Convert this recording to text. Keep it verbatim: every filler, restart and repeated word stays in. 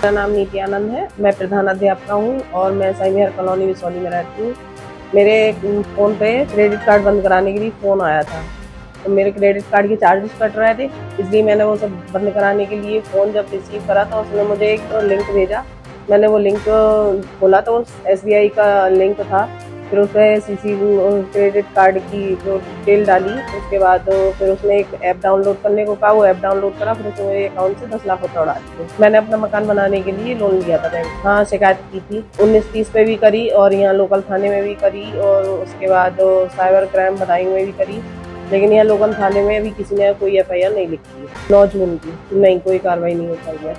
मेरा नाम नीति आनंद है। मैं प्रधान अध्यापिका हूँ और मैं साई विहार कॉलोनी विसौली में रहती हूँ। मेरे फ़ोन पे क्रेडिट कार्ड बंद कराने के लिए फ़ोन आया था, तो मेरे क्रेडिट कार्ड के चार्जेस कट रहे थे, इसलिए मैंने वो सब बंद कराने के लिए फ़ोन जब रिसीव करा तो उसने मुझे एक लिंक भेजा। मैंने वो लिंक खोला तो एस बी आई का लिंक था। फिर उसमें सीसी क्रेडिट कार्ड की जो डिटेल डाली, उसके बाद फिर उसने एक ऐप डाउनलोड करने को कहा। वो ऐप डाउनलोड करा, फिर उसने मेरे अकाउंट से दस लाख रुपये उड़ा दिए। मैंने अपना मकान बनाने के लिए लोन लिया था बैंक। हाँ, शिकायत की थी, उन्नीस तीस पे भी करी और यहाँ लोकल थाने में भी करी और उसके बाद साइबर क्राइम बदायूं में भी करी, लेकिन यहाँ लोकल थाने में अभी किसी ने कोई एफ आई आर नहीं लिखी है। नौ जून की नहीं, कोई कार्रवाई नहीं हो पाई है।